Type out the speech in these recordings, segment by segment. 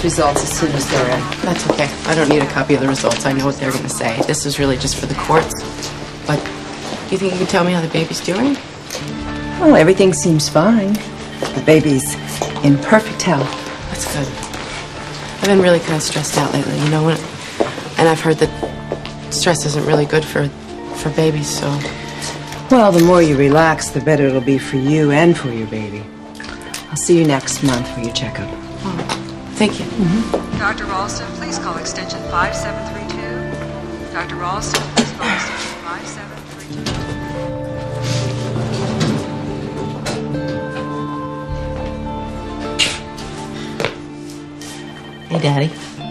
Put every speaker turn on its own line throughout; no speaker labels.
results as soon as they're in.
That's okay. I don't need a copy of the results. I know what they're going to say. This is really just for the courts. But you think you can tell me how the baby's doing?
Oh, everything seems fine. The baby's in perfect health.
That's good. I've been really kind of stressed out lately, you know, and I've heard that stress isn't really good for babies, so...
Well, the more you relax, the better it'll be for you and for your baby. I'll see you next month for your checkup.
Oh, thank you.
Dr. Ralston, please call extension 5732. Dr. Ralston, please call extension 5732.
Hey, Daddy.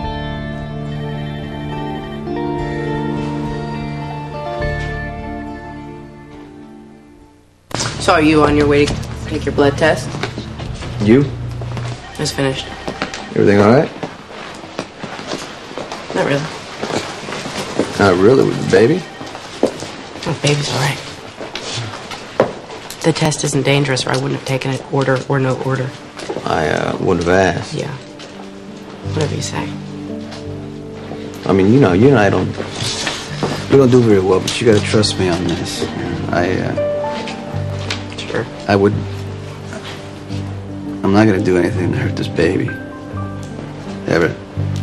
So are you on your way to take your blood test?
You?
It's finished.
Everything all right?
Not really.
Not really with the baby?
Oh, baby's all right. The test isn't dangerous, or I wouldn't have taken it, order or no order.
I wouldn't have asked.
Yeah. Whatever you say.
I mean, you know, you and I don't... We don't do very well, but you gotta trust me on this.
Sure.
I would... I'm not gonna do anything to hurt this baby. Ever.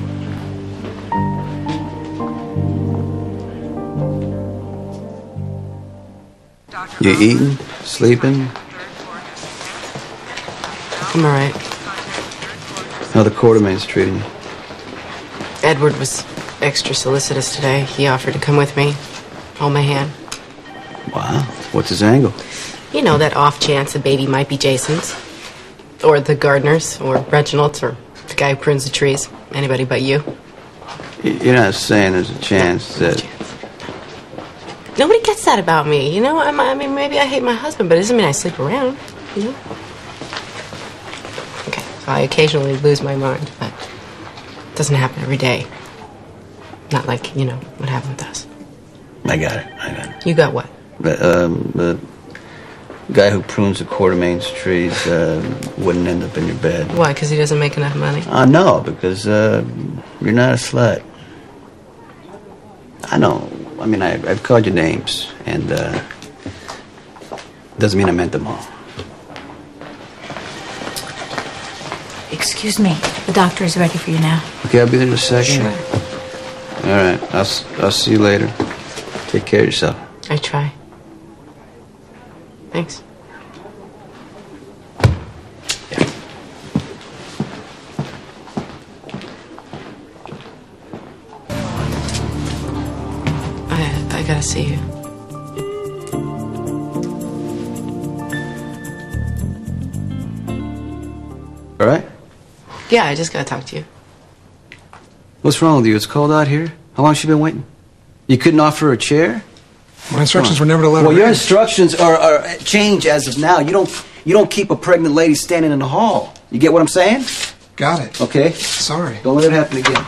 You eating? Sleeping?
I'm all right.
How the Quartermain's treating you?
Edward was extra solicitous today. He offered to come with me, hold my hand.
Wow. What's his angle?
You know, that off chance the baby might be Jason's. Or the gardener's, or Reginald's, or the guy who prunes the trees. Anybody but you.
You're not saying there's a chance that...
Nobody gets that about me, you know? I mean, maybe I hate my husband, but it doesn't mean I sleep around, you know? Okay, so I occasionally lose my mind, but it doesn't happen every day. Not like, you know, what happened with us.
I got it.
You got what?
The guy who prunes the Quartermain's trees wouldn't end up in your bed.
Why, because he doesn't make enough money?
No, because you're not a slut. I know. I mean, I've called you names, and doesn't mean I meant them all.
Excuse me. The doctor is ready for you now.
Okay, I'll be there in a second.
Sure.
All right, I'll see you later. Take care of yourself.
I try. Thanks. I gotta see you.
All right?
Yeah, I just gotta talk to you.
What's wrong with you? It's cold out here. How long has she been waiting? You couldn't offer her a chair?
My instructions were never to let her
Well, your
in.
instructions are change as of now. You don't keep a pregnant lady standing in the hall. You get what I'm saying?
Got it.
Okay.
Sorry.
Don't let it happen again.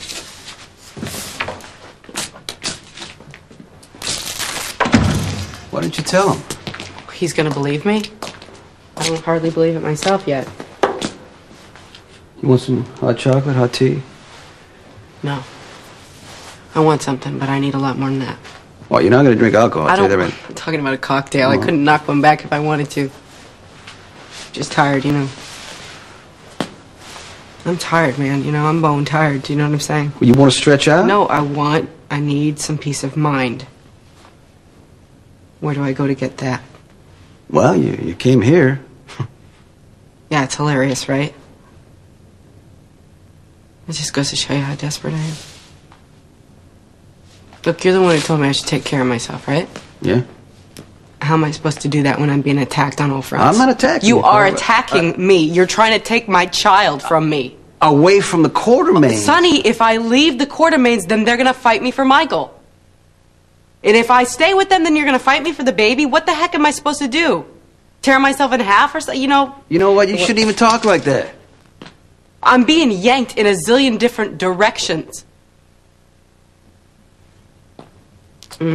Why didn't you tell him?
He's gonna believe me? I don't hardly believe it myself yet.
You want some hot chocolate, hot tea?
No. I want something, but I need a lot more than that.
Well, you're not going to drink alcohol.
I don't.
Tell you that right.
I'm talking about a cocktail. I couldn't knock one back if I wanted to. Just tired, you know. I'm tired, man. You know, I'm bone tired. Do you know what I'm saying?
Well, you want to stretch out?
No, I need some peace of mind. Where do I go to get that?
Well, you came here.
Yeah, it's hilarious, right? It just goes to show you how desperate I am. Look, you're the one who told me I should take care of myself, right?
Yeah.
How am I supposed to do that when I'm being attacked on all fronts?
I'm not attacking you.
You are attacking me. You're trying to take my child from me.
Away from the Quartermains.
Sonny, if I leave the Quartermains, then they're going to fight me for Michael. And if I stay with them, then you're going to fight me for the baby? What the heck am I supposed to do? Tear myself in half or something? You know?
You know what? You shouldn't even talk like that.
I'm being yanked in a zillion different directions. I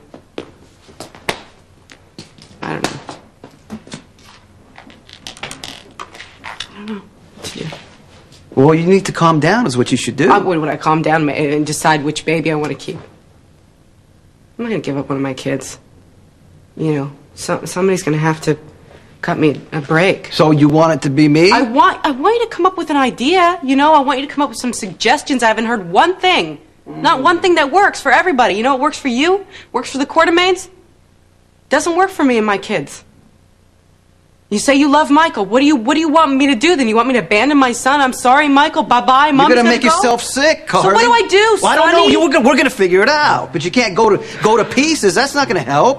don't know. I don't know what to do.
Well, you need to calm down is what you should do.
Would I calm down and decide which baby I want to keep? I'm not going to give up one of my kids. You know, somebody's going to have to cut me a break.
So you want it to be me?
I want you to come up with an idea. You know, I want you to come up with some suggestions. I haven't heard one thing. Not one thing that works for everybody. You know, it works for you, works for the Quartermains. Doesn't work for me and my kids. You say you love Michael. What do you want me to do then? You want me to abandon my son? I'm sorry, Michael. Bye-bye. Mom's
You're gonna make yourself sick, Carly.
So what do I do,
well, I don't
Sonny?
know. We're gonna figure it out. But you can't go to pieces. That's not gonna help.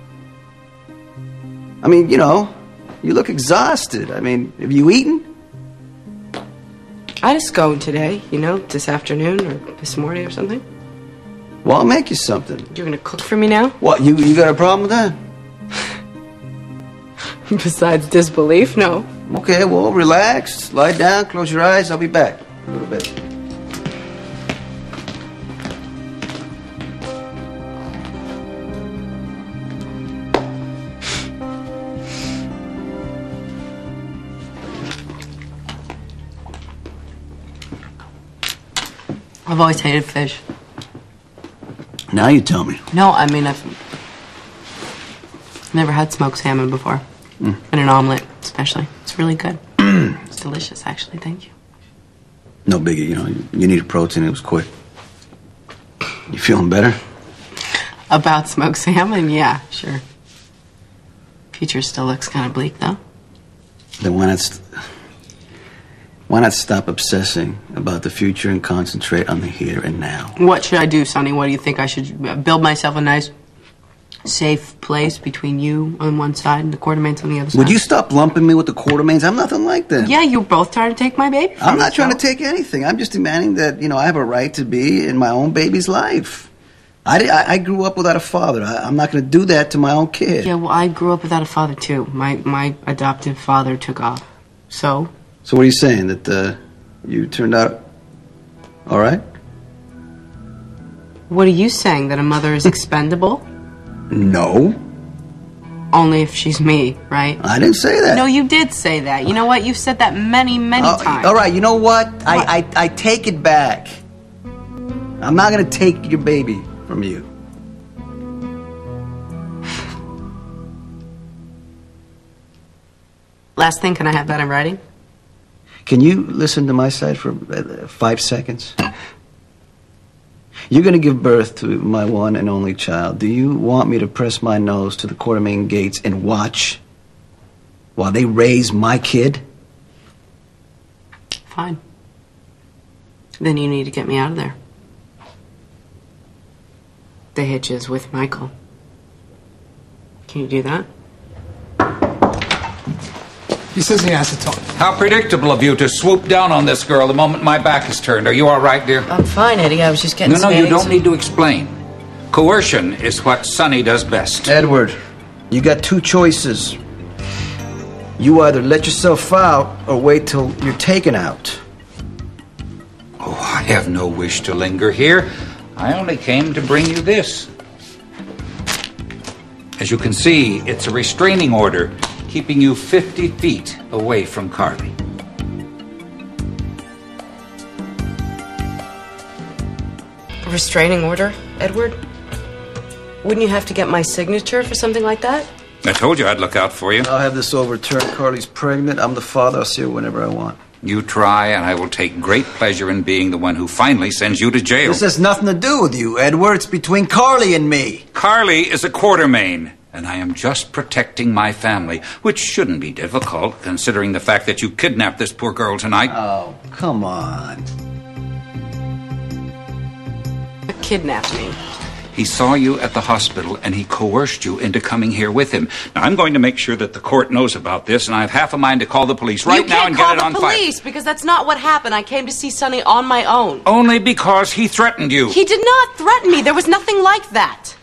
I mean, you know, you look exhausted. I mean, have you eaten?
I just go today, you know, this afternoon or this morning or something.
Well, I'll make you something.
You're gonna cook for me now?
What, you got a problem with that?
Besides disbelief, no.
Okay, well, relax. Lie down, close your eyes. I'll be back in a little bit.
I've always hated fish.
Now you tell me.
No, I mean, I've never had smoked salmon before. And an omelet, especially. It's really good. It's delicious, actually. Thank you.
No biggie, you know. You need a protein. It was quick. You feeling better?
About smoked salmon? Yeah, sure. Future still looks kind of bleak, though.
Then why not stop obsessing about the future and concentrate on the here and now?
What should I do, Sonny? What do you think? I should build myself a nice, safe place between you on one side and the Quartermains on the other side?
Would you stop lumping me with the Quartermains? I'm nothing like them.
Yeah, you're both trying to take my baby from
I'm not
me,
trying
so.
to take anything. I'm just demanding that, you know, I have a right to be in my own baby's life. I grew up without a father. I'm not going to do that to my own kid.
Yeah, well, I grew up without a father, too. My adoptive father took off. So?
So what are you saying? That you turned out all right?
What are you saying? That a mother is expendable?
No.
Only if she's me, right?
I didn't say that.
No, you did say that. You know what? You've said that many times.
All right, you know what? I take it back. I'm not going to take your baby from you.
Last thing, can I have that in writing?
Can you listen to my side for 5 seconds? You're going to give birth to my one and only child. Do you want me to press my nose to the Quartermain gates and watch while they raise my kid?
Fine. Then you need to get me out of there. The hitch is with Michael. Can you do that?
He says he has to talk.
How predictable of you to swoop down on this girl the moment my back is turned. Are you all right, dear?
I'm fine, Eddie. I was just getting
No, you don't need to explain. Coercion is what Sonny does best.
Edward, you got two choices. You either let yourself out or wait till you're taken out.
Oh, I have no wish to linger here. I only came to bring you this. As you can see, it's a restraining order keeping you 50 feet away from Carly.
A restraining order, Edward? Wouldn't you have to get my signature for something like that?
I told you I'd look out for you.
I'll have this overturned. Carly's pregnant. I'm the father. I'll see her whenever I want.
You try, and I will take great pleasure in being the one who finally sends you to jail.
This has nothing to do with you, Edward. It's between Carly and me.
Carly is a Quartermain, and I am just protecting my family, which shouldn't be difficult, considering the fact that you kidnapped this poor girl tonight.
Oh, come on.
Kidnap me.
He saw you at the hospital, and he coerced you into coming here with him. Now, I'm going to make sure that the court knows about this, and I have half a mind to call the police right now and get it on file.
You can't call the police, because that's not what happened. I came to see Sonny on my own.
Only because he threatened you.
He did not threaten me. There was nothing like that.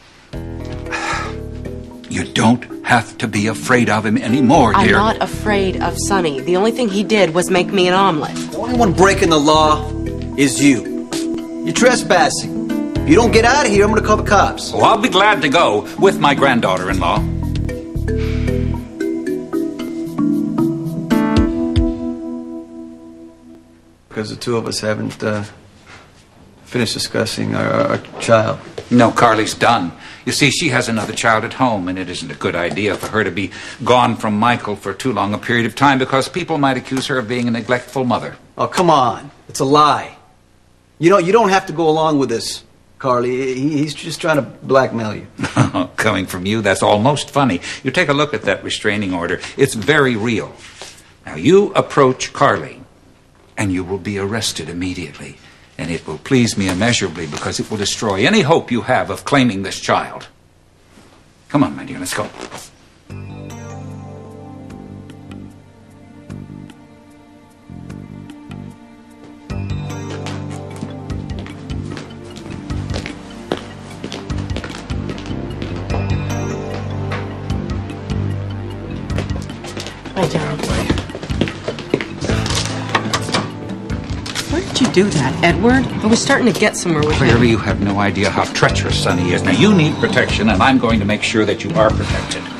You don't have to be afraid of him anymore,
I'm
dear.
not afraid of Sonny. The only thing he did was make me an omelet.
The only one breaking the law is you. You're trespassing. If you don't get out of here, I'm going to call the cops.
Oh, I'll be glad to go with my granddaughter-in-law.
because the two of us haven't finished discussing our child.
No, Carly's done. You see, she has another child at home, and it isn't a good idea for her to be gone from Michael for too long a period of time because people might accuse her of being a neglectful mother.
Oh, come on. It's a lie. You know, you don't have to go along with this, Carly. He's just trying to blackmail you.
Coming from you, that's almost funny. You take a look at that restraining order. It's very real. Now, you approach Carly, and you will be arrested immediately. And it will please me immeasurably because it will destroy any hope you have of claiming this child. Come on, my dear, let's go.
Hi, John. Why did you do that, Edward? I was starting to get somewhere with
Clearly,
him.
you have no idea how treacherous Sonny is. Now, you need protection, and I'm going to make sure that you are protected.